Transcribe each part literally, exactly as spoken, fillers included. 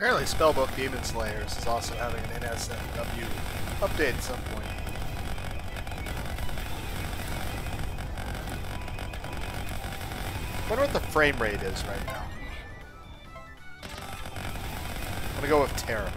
Apparently Spellbook Demon Slayers is also having an N S F W update at some point. I wonder what the frame rate is right now. I'm gonna go with terrible.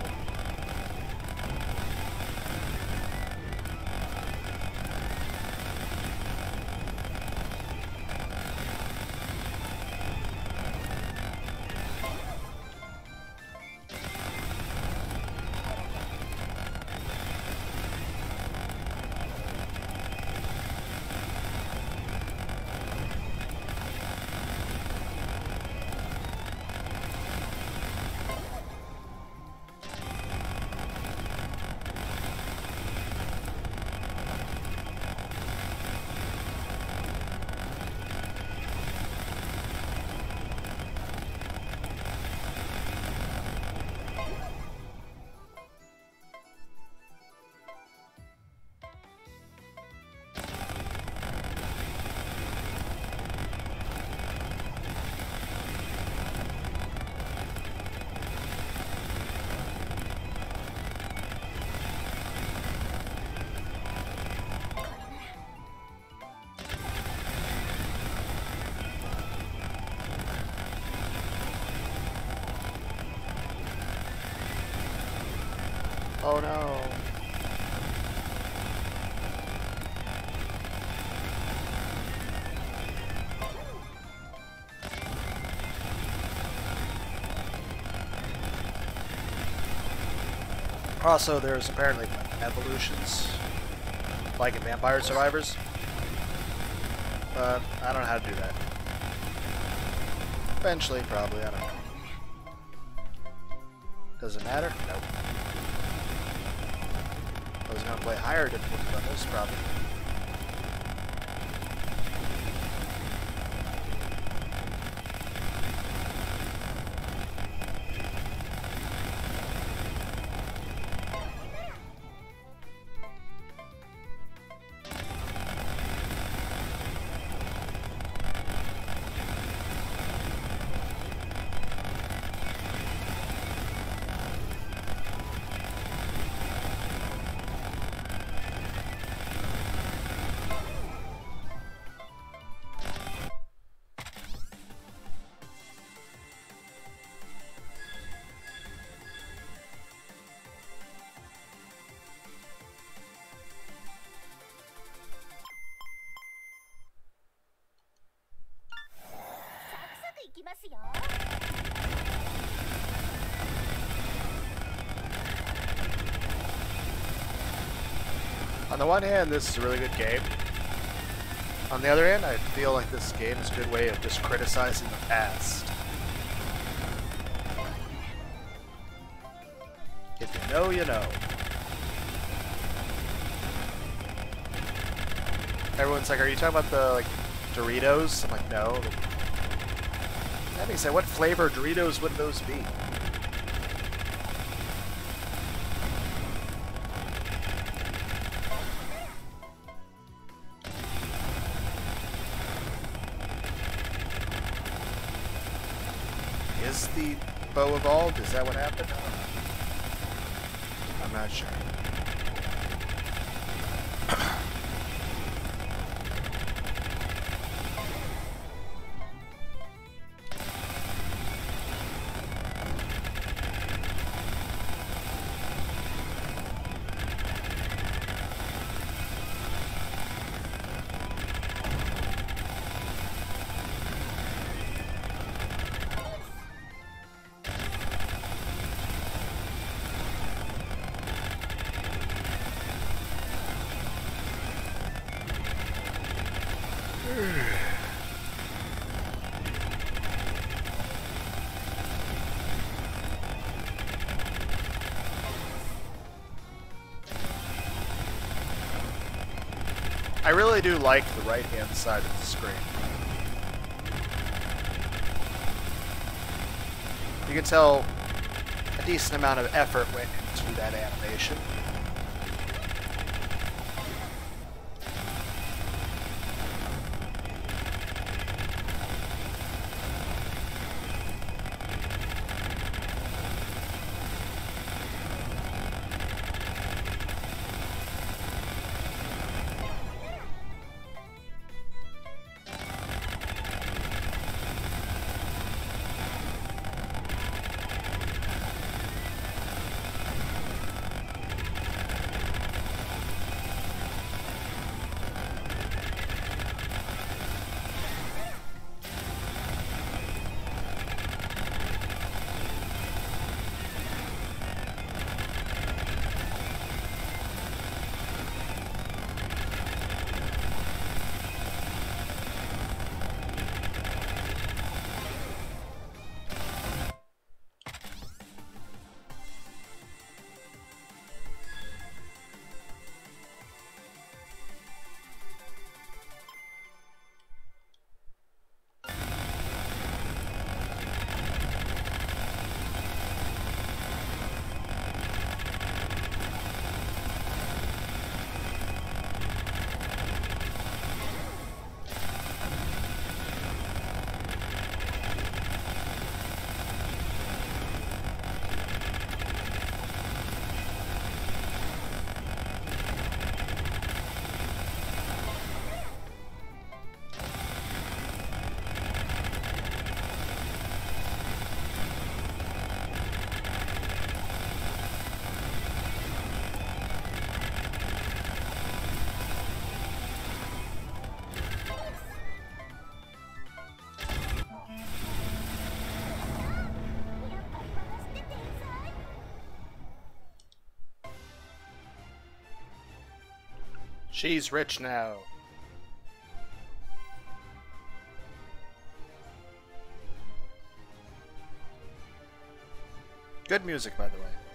Oh no. Also, there's apparently evolutions, like in Vampire Survivors, but I don't know how to do that. Eventually, probably, I don't know. Does it matter? Nope. I was gonna play higher difficulty levels, probably. On the one hand, this is a really good game. On the other hand, I feel like this game is a good way of just criticizing the past. If you know, you know. Everyone's like, are you talking about the like Doritos? I'm like, no. That being said, what flavor Doritos would those be? Is the bow evolved? Is that what happened? I'm not sure. I really do like the right-hand side of the screen. You can tell a decent amount of effort went into that animation. She's rich now. Good music, by the way.